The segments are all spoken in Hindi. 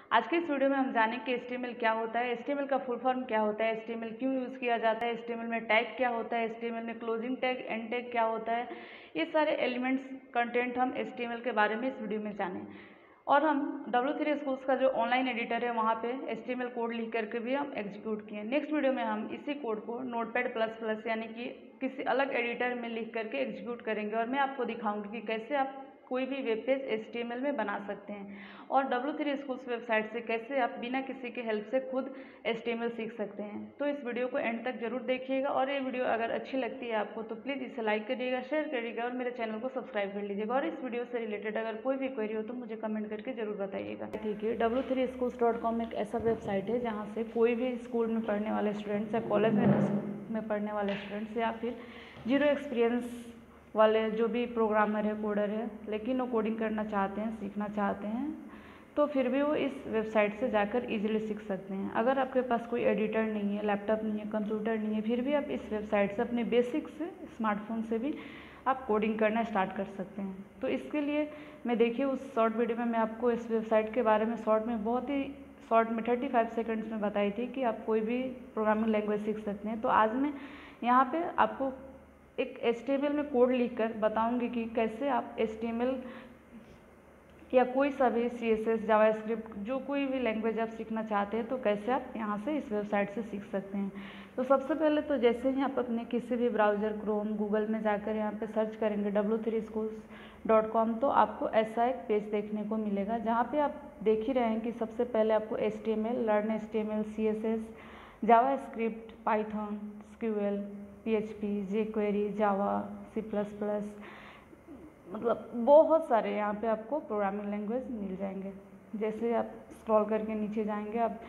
आज के इस वीडियो में हम जानेंगे कि HTML क्या होता है, HTML का फुल फॉर्म क्या होता है, HTML क्यों यूज़ किया जाता है, HTML में टैग क्या होता है, HTML में क्लोजिंग टैग, एंड टैग क्या होता है। ये सारे एलिमेंट्स कंटेंट हम HTML के बारे में इस वीडियो में जानें। और हम W3 स्कूल्स का जो ऑनलाइन एडिटर है वहाँ पे HTML कोड लिख करके भी हम एग्जीक्यूट किए। नेक्स्ट वीडियो में हम इसी कोड को Notepad++ यानी कि किसी अलग एडिटर में लिख करके एग्जीक्यूट करेंगे और मैं आपको दिखाऊंगी कि कैसे आप कोई भी वेब पेज HTML में बना सकते हैं और W3 स्कूल्स वेबसाइट से कैसे आप बिना किसी के हेल्प से खुद HTML सीख सकते हैं। तो इस वीडियो को एंड तक जरूर देखिएगा और ये वीडियो अगर अच्छी लगती है आपको तो प्लीज़ इसे लाइक करिएगा, शेयर करिएगा और मेरे चैनल को सब्सक्राइब कर लीजिएगा। और इस वीडियो से रिलेटेड अगर कोई भी क्वेरी हो तो मुझे कमेंट करके जरूर बताइएगा। ठीक है, W3schools.com एक ऐसा वेबसाइट है जहाँ से कोई भी स्कूल में पढ़ने वाले स्टूडेंट्स या कॉलेज में पढ़ने वाले स्टूडेंट्स या फिर जीरो एक्सपीरियंस वाले जो भी प्रोग्रामर है, कोडर है, लेकिन वो कोडिंग करना चाहते हैं, सीखना चाहते हैं, तो फिर भी वो इस वेबसाइट से जाकर इजीली सीख सकते हैं। अगर आपके पास कोई एडिटर नहीं है, लैपटॉप नहीं है, कंप्यूटर नहीं है, फिर भी आप इस वेबसाइट से अपने बेसिक से स्मार्टफोन से भी आप कोडिंग करना स्टार्ट कर सकते हैं। तो इसके लिए मैं देखिए उस शॉर्ट वीडियो में मैं आपको इस वेबसाइट के बारे में शॉर्ट में बहुत ही शॉर्ट में 35 सेकेंड्स में बताई थी कि आप कोई भी प्रोग्रामिंग लैंग्वेज सीख सकते हैं। तो आज मैं यहाँ पे आपको एक HTML में कोड लिखकर बताऊंगी कि कैसे आप HTML या कोई सा भी CSS, जावास्क्रिप्ट, जो कोई भी लैंग्वेज आप सीखना चाहते हैं तो कैसे आप यहाँ से इस वेबसाइट से सीख सकते हैं। तो सबसे पहले तो जैसे ही आप अपने किसी भी ब्राउज़र, क्रोम, गूगल में जाकर यहाँ पे सर्च करेंगे W3schools.com तो आपको ऐसा एक पेज देखने को मिलेगा जहाँ पे आप देख ही रहे हैं कि सबसे पहले आपको HTML, learn HTML, CSS, JavaScript, Python, SQL, PHP, jQuery, Java, C++, मतलब बहुत सारे यहाँ पे आपको प्रोग्रामिंग लैंग्वेज मिल जाएंगे। जैसे आप स्क्रॉल करके नीचे जाएंगे, आप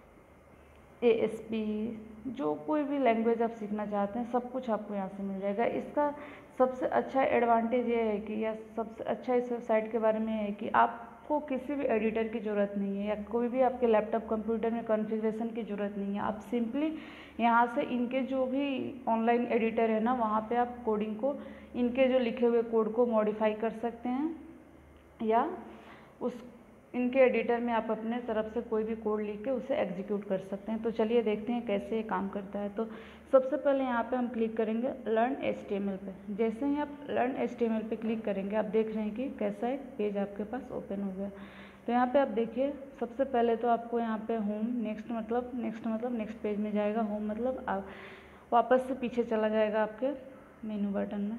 ASP, जो कोई भी लैंग्वेज आप सीखना चाहते हैं सब कुछ आपको यहाँ से मिल जाएगा। इसका सबसे अच्छा एडवांटेज ये है कि, या सबसे अच्छा इस वेबसाइट के बारे में है कि आपको किसी भी एडिटर की ज़रूरत नहीं है या कोई भी आपके लैपटॉप, कंप्यूटर में कॉन्फ़िगरेशन की ज़रूरत नहीं है। आप सिंपली यहाँ से इनके जो भी ऑनलाइन एडिटर है ना, वहाँ पे आप कोडिंग को, इनके जो लिखे हुए कोड को मॉडिफाई कर सकते हैं या उस इनके एडिटर में आप अपने तरफ से कोई भी कोड लिख के उसे एग्जीक्यूट कर सकते हैं। तो चलिए देखते हैं कैसे ये काम करता है। तो सबसे पहले यहाँ पे हम क्लिक करेंगे लर्न HTML पे। जैसे ही आप लर्न HTML पे क्लिक करेंगे आप देख रहे हैं कि कैसा एक पेज आपके पास ओपन हो गया। तो यहाँ पे आप देखिए सबसे पहले तो आपको यहाँ पे होम, नेक्स्ट मतलब नेक्स्ट पेज में जाएगा। होम मतलब आप वापस से पीछे चला जाएगा आपके मेनू बटन में।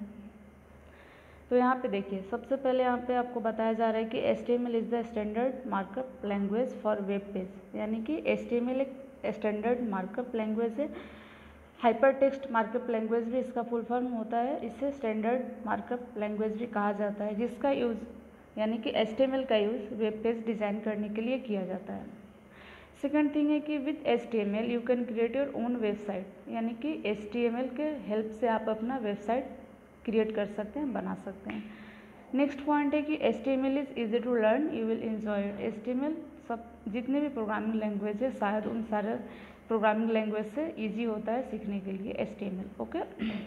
तो यहाँ पे देखिए सबसे पहले यहाँ पे आपको बताया जा रहा है कि HTML is the standard markup language for web page, यानी कि HTML एक स्टैंडर्ड मार्कअप लैंग्वेज है। हाइपर टेक्स्ट मार्कअप लैंग्वेज भी इसका फुल फॉर्म होता है। इसे स्टैंडर्ड मार्कअप लैंग्वेज भी कहा जाता है, जिसका यूज़ यानी कि HTML का यूज़ वेब पेज डिज़ाइन करने के लिए किया जाता है। सेकेंड थिंग है कि with HTML you can create your own website, यानी कि HTML के हेल्प से आप अपना वेबसाइट क्रिएट कर सकते हैं, बना सकते हैं। नेक्स्ट पॉइंट है कि HTML is easy to learn, you will enjoy it. HTML सब जितने भी प्रोग्रामिंग लैंग्वेज है शायद उन सारे प्रोग्रामिंग लैंग्वेज से ईजी होता है सीखने के लिए HTML। ओके,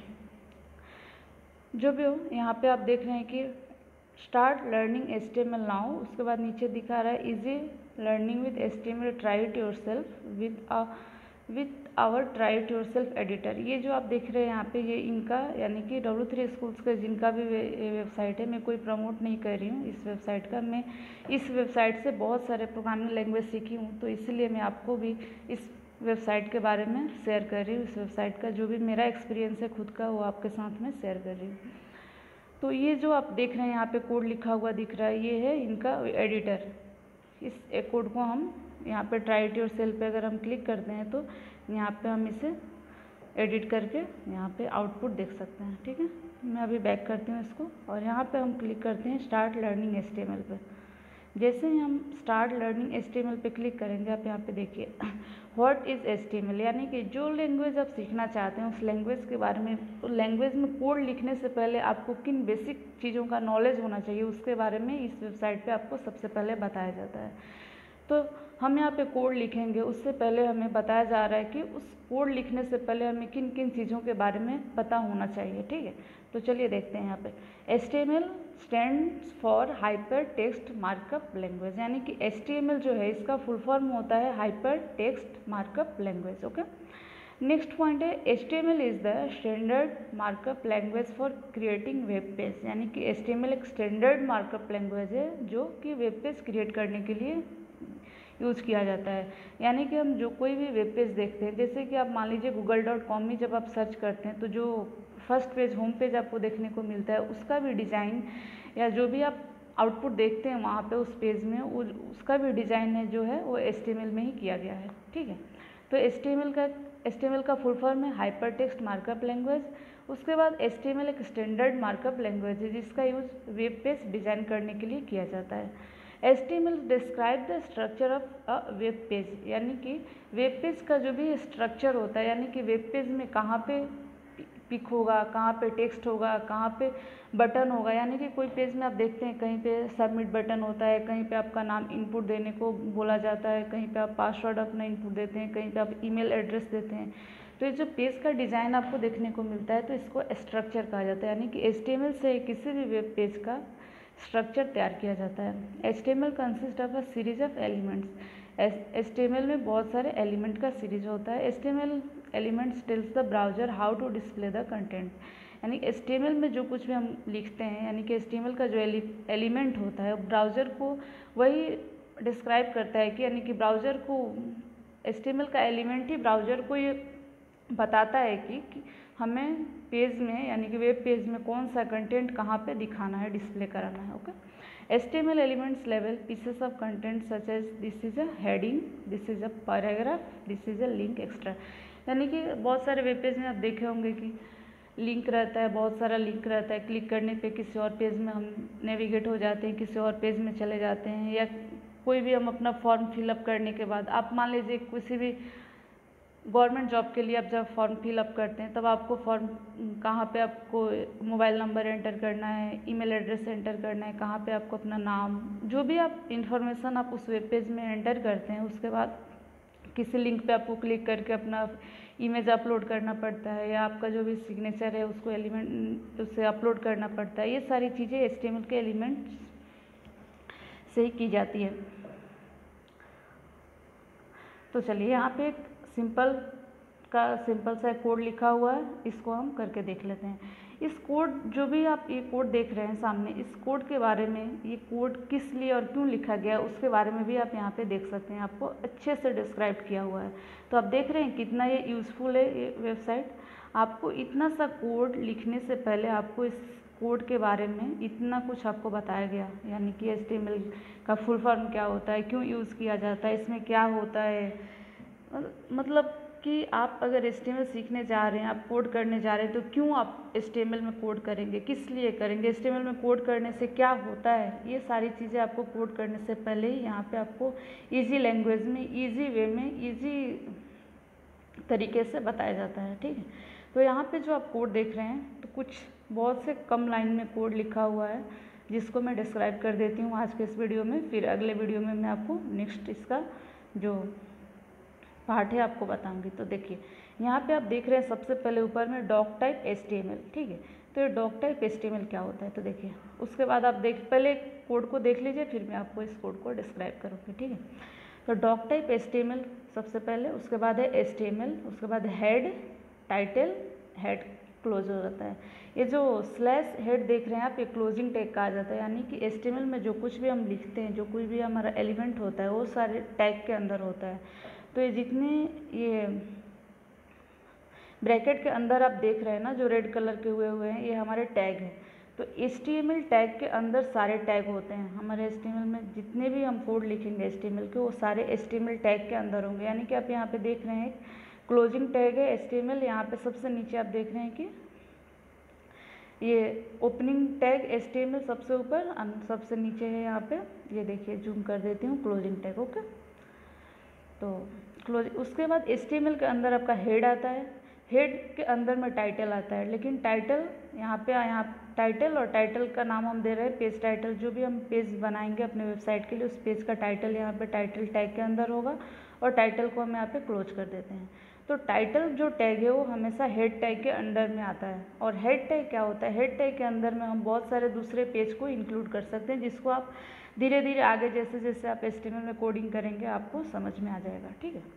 जो भी हो यहाँ पे आप देख रहे हैं कि स्टार्ट लर्निंग HTML नाउ, उसके बाद नीचे दिखा रहा है easy learning with HTML, try it yourself with our try it yourself editor. ये जो आप देख रहे हैं यहाँ पे, ये इनका यानी कि W3 स्कूल्स का जिनका भी वेबसाइट है, मैं कोई प्रमोट नहीं कर रही हूँ इस वेबसाइट का। मैं इस वेबसाइट से बहुत सारे प्रोग्रामिंग लैंग्वेज सीखी हूँ, तो इसलिए मैं आपको भी इस वेबसाइट के बारे में शेयर कर रही हूँ। इस वेबसाइट का जो भी मेरा एक्सपीरियंस है खुद का, वो आपके साथ में शेयर कर रही हूँ। तो ये जो आप देख रहे हैं यहाँ पे कोड लिखा हुआ दिख रहा है, ये है इनका एडिटर। इस कोड को हम यहाँ पे ट्राई इट योर सेल्फ पे अगर हम क्लिक करते हैं तो यहाँ पे हम इसे एडिट करके यहाँ पे आउटपुट देख सकते हैं। ठीक है, मैं अभी बैक करती हूँ इसको और यहाँ पे हम क्लिक करते हैं स्टार्ट लर्निंग HTML पे। जैसे ही हम स्टार्ट लर्निंग HTML पे क्लिक करेंगे, आप यहाँ पे देखिए व्हाट इज़ HTML, यानी कि जो लैंग्वेज आप सीखना चाहते हैं उस लैंग्वेज के बारे में, तो लैंग्वेज में कोड लिखने से पहले आपको किन बेसिक चीज़ों का नॉलेज होना चाहिए उसके बारे में इस वेबसाइट पे आपको सबसे पहले बताया जाता है। तो हम यहाँ पे कोड लिखेंगे, उससे पहले हमें बताया जा रहा है कि उस कोड लिखने से पहले हमें किन किन चीज़ों के बारे में पता होना चाहिए, ठीक है। तो चलिए देखते हैं यहाँ पे HTML stands for hyper text markup language, यानी कि HTML जो है इसका फुल फॉर्म होता है hyper text markup language. Okay, next point है HTML is the standard markup language for creating web page, यानी कि HTML एक स्टैंडर्ड मार्कअप लैंग्वेज है जो कि वेब पेज क्रिएट करने के लिए यूज़ किया जाता है। यानी कि हम जो कोई भी वेब पेज देखते हैं, जैसे कि आप मान लीजिए google.com में जब आप सर्च करते हैं तो जो फर्स्ट पेज होम पेज आपको देखने को मिलता है उसका भी डिज़ाइन या जो भी आप आउटपुट देखते हैं वहाँ पे उस पेज में उसका भी डिज़ाइन है जो है वो HTML में ही किया गया है, ठीक है। तो HTML का फुल फॉर्म है हाइपर टेक्स्ट मार्कअप लैंग्वेज। उसके बाद HTML एक स्टैंडर्ड मार्कअप लैंग्वेज है जिसका यूज़ वेब पेज डिज़ाइन करने के लिए किया जाता है। HTML describe the structure of a web page, यानी कि वेब पेज का जो भी स्ट्रक्चर होता है, यानी कि वेब पेज में कहाँ पे पिक होगा, कहाँ पे टेक्स्ट होगा, कहाँ पे बटन होगा। यानी कि कोई पेज में आप देखते हैं कहीं पे सबमिट बटन होता है, कहीं पे आपका नाम इनपुट देने को बोला जाता है, कहीं पे आप पासवर्ड अपना इनपुट देते हैं, कहीं पे आप ईमेल एड्रेस देते हैं। तो ये जो पेज का डिज़ाइन आपको देखने को मिलता है तो इसको स्ट्रक्चर कहा जाता है, यानी कि HTML से किसी भी वेब पेज का स्ट्रक्चर तैयार किया जाता है। HTML consist of a series of elements. HTML में बहुत सारे एलिमेंट का सीरीज होता है। HTML elements tells the browser how to display the content, यानी HTML में जो कुछ भी हम लिखते हैं, यानी कि HTML का जो एलिमेंट होता है ब्राउज़र को वही डिस्क्राइब करता है कि यानी कि ब्राउज़र को HTML का एलिमेंट ही ब्राउज़र को ये बताता है कि हमें पेज में यानी कि वेब पेज में कौन सा कंटेंट कहाँ पे दिखाना है, डिस्प्ले कराना है। Okay, HTML elements level pieces of content such as this is a heading, this is a paragraph, this is a link extra. यानी कि बहुत सारे वेब पेज में आप देखे होंगे कि लिंक रहता है, बहुत सारा लिंक रहता है, क्लिक करने पे किसी और पेज में हम नेविगेट हो जाते हैं, किसी और पेज में चले जाते हैं। या कोई भी हम अपना फॉर्म फिलअप करने के बाद आप मान लीजिए किसी भी गवर्नमेंट जॉब के लिए आप जब फॉर्म फिलअप करते हैं तब आपको फॉर्म कहाँ पे आपको मोबाइल नंबर एंटर करना है, ईमेल एड्रेस एंटर करना है, कहाँ पे आपको अपना नाम, जो भी आप इन्फॉर्मेशन आप उस वेब पेज में एंटर करते हैं उसके बाद किसी लिंक पे आपको क्लिक करके अपना इमेज अपलोड करना पड़ता है या आपका जो भी सिग्नेचर है उसको एलिमेंट उससे अपलोड करना पड़ता है। ये सारी चीज़ें HTML के एलिमेंट से ही की जाती है। तो चलिए यहाँ पे एक सिंपल सा कोड लिखा हुआ है, इसको हम करके देख लेते हैं। इस कोड जो भी आप ये कोड देख रहे हैं सामने, इस कोड के बारे में, ये कोड किस लिए और क्यों लिखा गया उसके बारे में भी आप यहाँ पे देख सकते हैं, आपको अच्छे से डिस्क्राइब किया हुआ है। तो आप देख रहे हैं कितना ये यूज़फुल है ये वेबसाइट। आपको इतना सा कोड लिखने से पहले आपको इस कोड के बारे में इतना कुछ आपको बताया गया, यानी कि HTML का फुल फॉर्म क्या होता है, क्यों यूज़ किया जाता है, इसमें क्या होता है। मतलब कि आप अगर HTML सीखने जा रहे हैं, आप कोड करने जा रहे हैं, तो क्यों आप HTML में कोड करेंगे, किस लिए करेंगे, HTML में कोड करने से क्या होता है, ये सारी चीज़ें आपको कोड करने से पहले ही यहाँ पे आपको इजी लैंग्वेज में, इजी वे में, इजी तरीके से बताया जाता है, ठीक है। तो यहाँ पे जो आप कोड देख रहे हैं तो कुछ बहुत से कम लाइन में कोड लिखा हुआ है जिसको मैं डिस्क्राइब कर देती हूँ आज के इस वीडियो में। फिर अगले वीडियो में मैं आपको नेक्स्ट इसका जो पार्ट है आपको बताऊंगी। तो देखिए यहाँ पे आप देख रहे हैं सबसे पहले ऊपर में डॉक टाइप HTML, ठीक है। तो ये डॉक टाइप HTML क्या होता है तो देखिए, उसके बाद आप पहले कोड को देख लीजिए, फिर मैं आपको इस कोड को डिस्क्राइब करूँगी, ठीक है। तो डॉक टाइप HTML सबसे पहले, उसके बाद है HTML, उसके बाद हेड, टाइटल, हेड क्लोज हो जाता है। ये जो स्लैश हेड देख रहे हैं आप, ये क्लोजिंग टैग कहा जाता है, यानी कि HTML में जो कुछ भी हम लिखते हैं, जो कोई भी हमारा एलिमेंट होता है वो सारे टैग के अंदर होता है। तो ये जितने ये ब्रैकेट के अंदर आप देख रहे हैं ना जो रेड कलर के हुए हैं, ये हमारे टैग हैं। तो HTML टैग के अंदर सारे टैग होते हैं। हमारे HTML में जितने भी हम कोड लिखेंगे HTML के, वो सारे HTML टैग के अंदर होंगे। यानी कि आप यहाँ पे देख रहे हैं क्लोजिंग टैग है HTML, यहाँ पे सबसे नीचे आप देख रहे हैं कि ये ओपनिंग टैग HTML सबसे ऊपर, सबसे नीचे है यहाँ पे, ये देखिए जूम कर देती हूँ, क्लोजिंग टैग। ओके, तो उसके बाद HTML के अंदर आपका हेड आता है, हेड के अंदर में टाइटल आता है, लेकिन टाइटल यहाँ टाइटल और टाइटल का नाम हम दे रहे हैं पेज टाइटल। जो भी हम पेज बनाएंगे अपने वेबसाइट के लिए, उस पेज का टाइटल यहाँ पे टाइटल टैग के अंदर होगा और टाइटल को हम यहाँ पे क्लोज कर देते हैं। तो टाइटल जो टैग है वो हमेशा हेड टैग के अंडर में आता है। और हेड टैग क्या होता है? हेड टैग के अंदर में हम बहुत सारे दूसरे पेज को इंक्लूड कर सकते हैं, जिसको आप धीरे धीरे आगे जैसे जैसे आप HTML में कोडिंग करेंगे आपको समझ में आ जाएगा, ठीक है।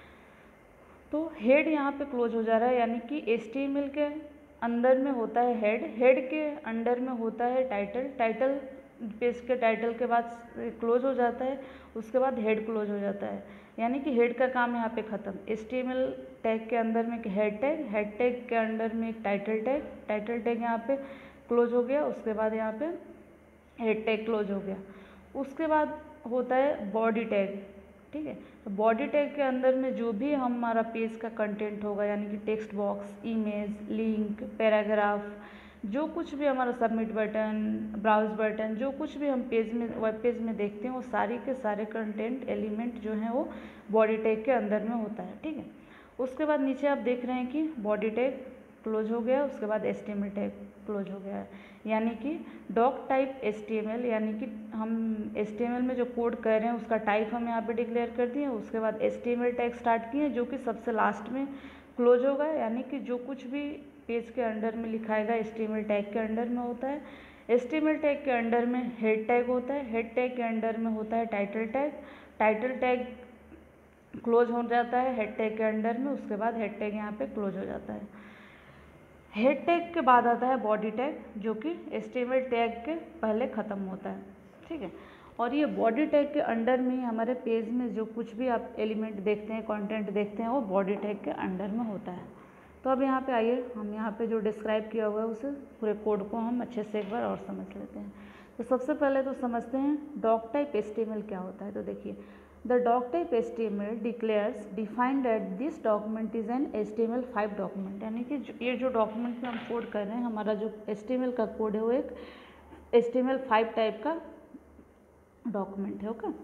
तो हेड यहाँ पे क्लोज हो जा रहा है, यानी कि HTML के अंदर में होता है हेड, हेड के अंडर में होता है टाइटल, टाइटल पेज के टाइटल के बाद क्लोज हो जाता है, उसके बाद हेड क्लोज हो जाता है, यानी कि हेड का काम यहाँ पे ख़त्म। HTML टैग के अंदर में एक हेड टैग, हेड टैग के अंडर में एक टाइटल टैग, टाइटल टैग यहाँ पे क्लोज हो गया, उसके बाद यहाँ पे हेड टैग क्लोज हो गया। उसके बाद होता है बॉडी टैग, ठीक है। तो बॉडी टैग के अंदर में जो भी हमारा पेज का कंटेंट होगा, यानी कि text box, image, link, paragraph, जो कुछ भी हमारा सबमिट बटन, ब्राउज बटन, जो कुछ भी हम पेज में वेब पेज में देखते हैं, वो सारी के सारे कंटेंट एलिमेंट जो हैं वो बॉडी टैग के अंदर में होता है, ठीक है। उसके बाद नीचे आप देख रहे हैं कि बॉडी टैग क्लोज हो गया, उसके बाद HTML टैग क्लोज हो गया है, यानी कि डॉक टाइप HTML, यानी कि हम HTML में जो कोड कर रहे हैं उसका टाइप हम यहाँ पे डिक्लेयर कर दिए, उसके बाद HTML टैग स्टार्ट किए जो कि सबसे लास्ट में क्लोज होगा, यानी कि जो कुछ भी पेज के अंडर में लिखाएगा HTML टैग के अंडर में होता है। HTML टैग के अंडर में हेड टैग होता है, हेड टैग के अंडर में होता है title tag, title tag close हो जाता है हेड टैग के अंडर में, उसके बाद हेड टैग यहाँ पे क्लोज हो जाता है। हेड टैग के बाद आता है बॉडी टैग, जो कि HTML टैग के पहले ख़त्म होता है, ठीक है। और ये बॉडी टैग के अंडर में हमारे पेज में जो कुछ भी आप एलिमेंट देखते हैं, कंटेंट देखते हैं, वो बॉडी टैग के अंडर में होता है। तो अब यहाँ पे आइए, हम यहाँ पे जो डिस्क्राइब किया हुआ है उसे पूरे कोड को हम अच्छे से एक बार और समझ लेते हैं। तो सबसे पहले तो समझते हैं डॉक टाइप HTML क्या होता है। तो देखिए, The doc type HTML declares defined that this document is an HTML5 document, यानी कि ये जो डॉक्यूमेंट में हम कोड कर रहे हैं, हमारा जो HTML का कोड है वो एक HTML5 टाइप का डॉक्यूमेंट है, okay.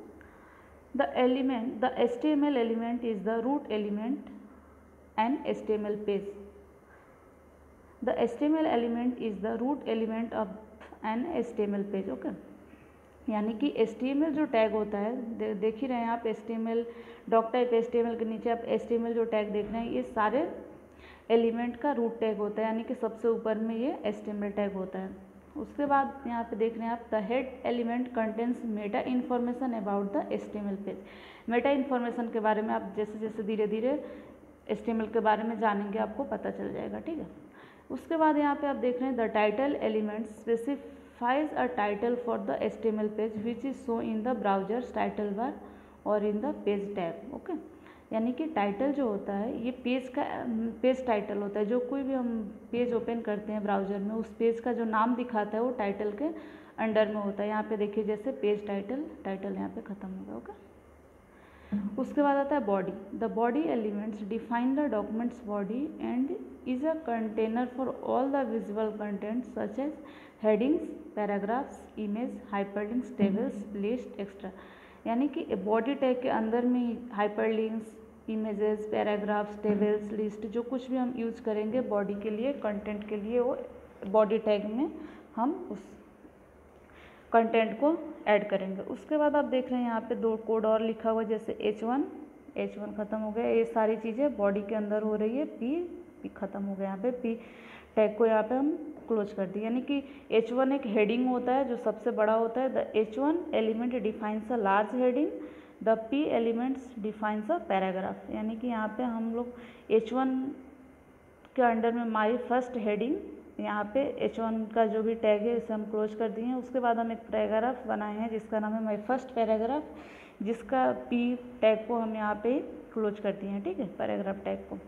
The HTML element is the root element and HTML page. The HTML element is the root element of an HTML page, okay। यानी कि HTML जो टैग होता है, देख ही रहे हैं आप, HTML डॉक टाइप HTML के नीचे आप HTML जो टैग देख रहे हैं, ये सारे एलिमेंट का रूट टैग होता है, यानी कि सबसे ऊपर में ये HTML टैग होता है। उसके बाद यहाँ पे देख रहे हैं आप, the head element contents meta information about the HTML page. Meta information के बारे में आप जैसे जैसे धीरे धीरे HTML के बारे में जानेंगे आपको पता चल जाएगा, ठीक है। उसके बाद यहाँ पे आप देख रहे हैं, the title element specifies a title for the HTML page which is shown in the browser's title bar or in the page tab, okay। यानी कि टाइटल जो होता है ये पेज टाइटल होता है। जो कोई भी हम पेज ओपन करते हैं ब्राउज़र में, उस पेज का जो नाम दिखाता है वो टाइटल के अंडर में होता है। यहाँ पे देखिए, जैसे पेज टाइटल यहाँ पे ख़त्म होगा, ओके। उसके बाद आता है body. The body elements define the document's body and is a container for all the visual content such as headings, paragraphs, image, hyperlinks, tables, list, extra. यानी कि बॉडी टैग के अंदर में hyperlinks, images, paragraphs, tables, list, जो कुछ भी हम यूज करेंगे बॉडी के लिए, कंटेंट के लिए, वो बॉडी टैग में हम उस कंटेंट को ऐड करेंगे। उसके बाद आप देख रहे हैं यहाँ पे दो कोड और लिखा हुआ है, जैसे H1 ख़त्म हो गया, ये सारी चीज़ें बॉडी के अंदर हो रही है, P ख़त्म हो गया, यहाँ पे P टैग को यहाँ पे हम क्लोज कर दिए। यानी कि H1 एक हेडिंग होता है जो सबसे बड़ा होता है। The H1 element defines a large heading, the P elements defines a paragraph. यानी कि यहाँ पे हम लोग H1 के अंडर में माई फर्स्ट हेडिंग, यहाँ पे H1 का जो भी टैग है इसे हम क्लोज कर दिए हैं। उसके बाद हम एक पैराग्राफ बनाए हैं जिसका नाम है माई फर्स्ट पैराग्राफ, जिसका P टैग को हम यहाँ पे क्लोज कर दिए हैं, ठीक है, पैराग्राफ टैग को।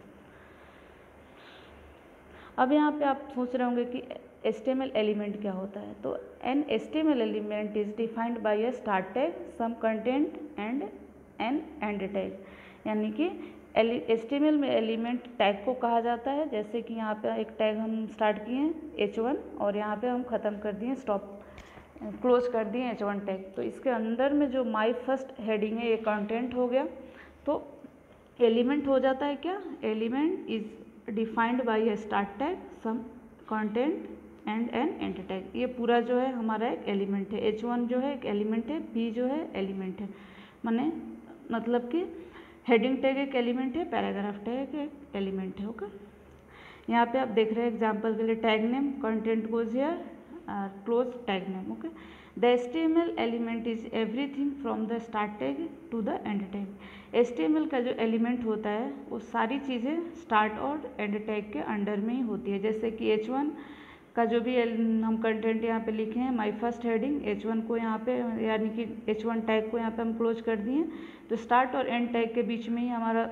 अब यहाँ पे आप सोच रहे होंगे कि HTML एलिमेंट क्या होता है। तो an HTML element is defined by a start tag, some content and an end tag. यानी कि HTML में एलिमेंट टैग को कहा जाता है। जैसे कि यहाँ पे एक टैग हम स्टार्ट किए हैं H1 और यहाँ पे हम ख़त्म कर दिए, क्लोज कर दिए H1 टैग। तो इसके अंदर में जो माई फर्स्ट हेडिंग है ये कंटेंट हो गया। तो एलिमेंट हो जाता है क्या, element is defined by a start tag, some content and an end tag. ये पूरा जो है हमारा एक एलिमेंट है। H1 जो है एक एलिमेंट है, P जो है एलिमेंट है, माने मतलब कि हेडिंग टैग एक एलिमेंट है, पैराग्राफ टैग एक एलिमेंट है। ओके, यहाँ पे आप देख रहे हैं एग्जाम्पल के लिए tag name, content goes here, close tag name. Okay, the HTML element is everything from the start tag to the end tag. HTML का जो एलिमेंट होता है वो सारी चीज़ें स्टार्ट और एंड टैग के अंडर में ही होती है। जैसे कि H1 का जो भी हम कंटेंट यहाँ पे लिखे हैं, माई फर्स्ट हेडिंग, H1 को यहाँ पे यानी कि H1 टैग को यहाँ पे हम क्लोज कर दिए, तो स्टार्ट और एंड टैग के बीच में ही हमारा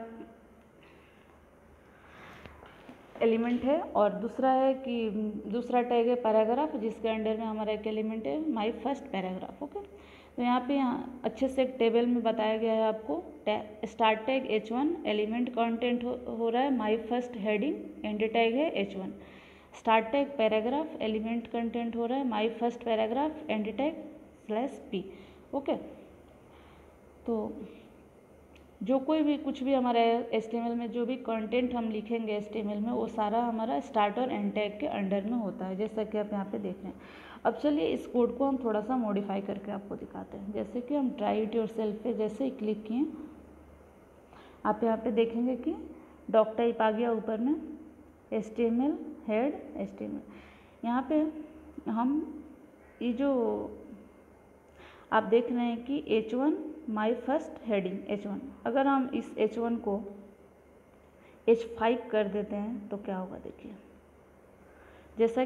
एलिमेंट है। और दूसरा है कि दूसरा टैग है पैराग्राफ, जिसके अंडर में हमारा एक एलिमेंट है माई फर्स्ट पैराग्राफ। ओके, तो यहाँ पे अच्छे से एक टेबल में बताया गया है आपको। Start tag H1, element content हो रहा है my first heading, end tag है H1। Start tag paragraph, element content हो रहा है my first paragraph, end tag /P। Okay, तो जो कोई भी कुछ भी हमारा HTML में जो भी कंटेंट हम लिखेंगे HTML में, वो सारा हमारा स्टार्ट और एंड टैग के अंडर में होता है, जैसा कि आप यहाँ पे देख रहे हैं। अब चलिए इस कोड को हम थोड़ा सा मॉडिफाई करके आपको दिखाते हैं। जैसे कि हम ट्राई इट योरसेल्फ पे जैसे ही क्लिक किए, आप यहाँ पे देखेंगे कि डॉक टाइप आ गया ऊपर में, HTML हेड HTML। यहाँ पे हम ये जो आप देख रहे हैं कि H1 माई फर्स्ट हेडिंग H1, अगर हम इस H1 को H5 कर देते हैं तो क्या होगा देखिए। जैसा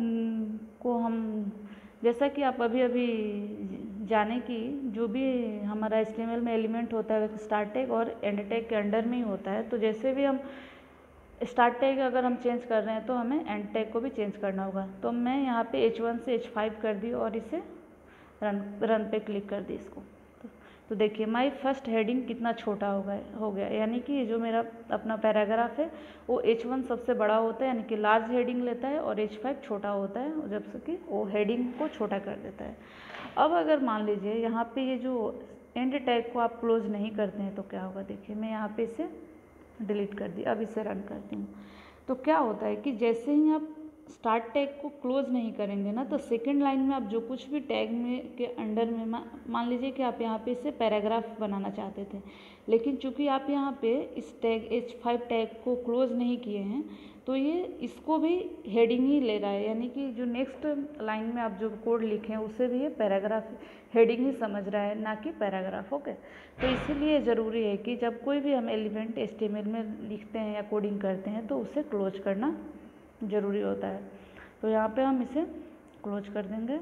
कि आप अभी जाने कि जो भी हमारा HTML में एलिमेंट होता है स्टार्ट टैग और एंड टैग के अंडर में ही होता है। तो जैसे भी हम स्टार्ट टैग अगर हम चेंज कर रहे हैं तो हमें एंड टैग को भी चेंज करना होगा। तो मैं यहाँ पे H1 से H5 कर दी और इसे रन पे क्लिक कर दी इसको। तो देखिए माई फर्स्ट हेडिंग कितना छोटा हो गया, यानी कि जो मेरा अपना पैराग्राफ है वो H1 सबसे बड़ा होता है, यानी कि लार्ज हेडिंग लेता है, और H5 छोटा होता है, जब से कि वो हेडिंग को छोटा कर देता है। अब अगर मान लीजिए यहाँ पे ये जो एंड टैग को आप क्लोज नहीं करते हैं तो क्या होगा देखिए। मैं यहाँ पे इसे डिलीट कर दी, अब इसे रन करती हूँ। तो क्या होता है कि जैसे ही आप स्टार्ट टैग को क्लोज नहीं करेंगे ना, तो सेकंड लाइन में आप जो कुछ भी टैग में के अंडर में मान लीजिए कि आप यहाँ पे इसे पैराग्राफ बनाना चाहते थे, लेकिन चूंकि आप यहाँ पे इस टैग H5 टैग को क्लोज नहीं किए हैं, तो ये इसको भी हेडिंग ही ले रहा है, यानी कि जो नेक्स्ट लाइन में आप जो कोड लिखे हैं उसे भी ये पैराग्राफ हेडिंग ही समझ रहा है, ना कि पैराग्राफ। ओके, तो इसीलिए ज़रूरी है कि जब कोई भी हम एलिमेंट HTML में लिखते हैं या कोडिंग करते हैं तो उसे क्लोज करना ज़रूरी होता है। तो यहाँ पे हम इसे क्लोज कर देंगे।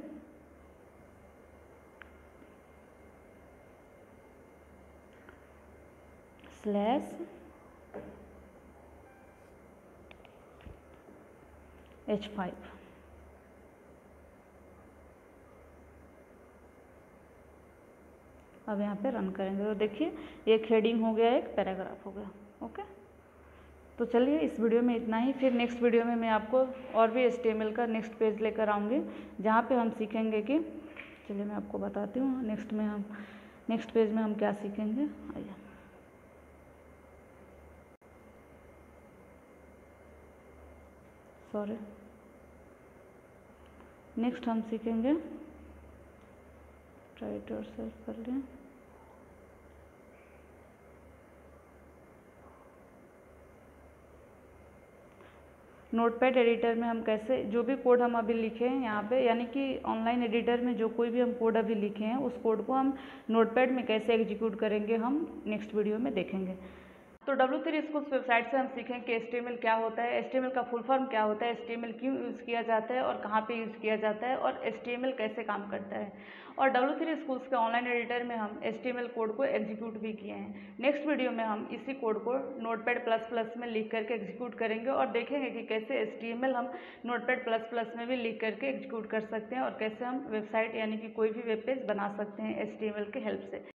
/H5। अब यहाँ पे रन करेंगे तो देखिए एक हेडिंग हो गया, एक पैराग्राफ हो गया। ओके, तो चलिए इस वीडियो में इतना ही। फिर नेक्स्ट वीडियो में मैं आपको और भी HTML का नेक्स्ट पेज लेकर आऊँगी, जहाँ पे हम सीखेंगे कि, चलिए मैं आपको बताती हूँ नेक्स्ट पेज में हम क्या सीखेंगे। आइए, सॉरी, नेक्स्ट हम सीखेंगे, ट्राई इट योरसेल्फ कर लें। नोटपैड एडिटर में हम कैसे जो भी कोड हम अभी लिखे हैं यहाँ पे, यानी कि ऑनलाइन एडिटर में जो कोई भी हम कोड अभी लिखे हैं उस कोड को हम नोटपैड में कैसे एग्जीक्यूट करेंगे हम नेक्स्ट वीडियो में देखेंगे। तो W3 स्कूल्स वेबसाइट से हम सीखें कि HTML क्या होता है, HTML का फुल फॉर्म क्या होता है, HTML क्यों यूज़ किया जाता है और कहाँ पे यूज़ किया जाता है, और HTML कैसे काम करता है। और W3 स्कूल्स के ऑनलाइन एडिटर में हम HTML कोड को एग्जीक्यूट भी किए हैं। नेक्स्ट वीडियो में हम इसी कोड को नोटपैड++ में लिख करके एग्जीक्यूट करेंगे और देखेंगे कि कैसे HTML हम नोटपैड++ में भी लिख करके एग्जीक्यूट कर सकते हैं और कैसे हम वेबसाइट यानी कि कोई भी वेब पेज बना सकते हैं HTML के हेल्प से।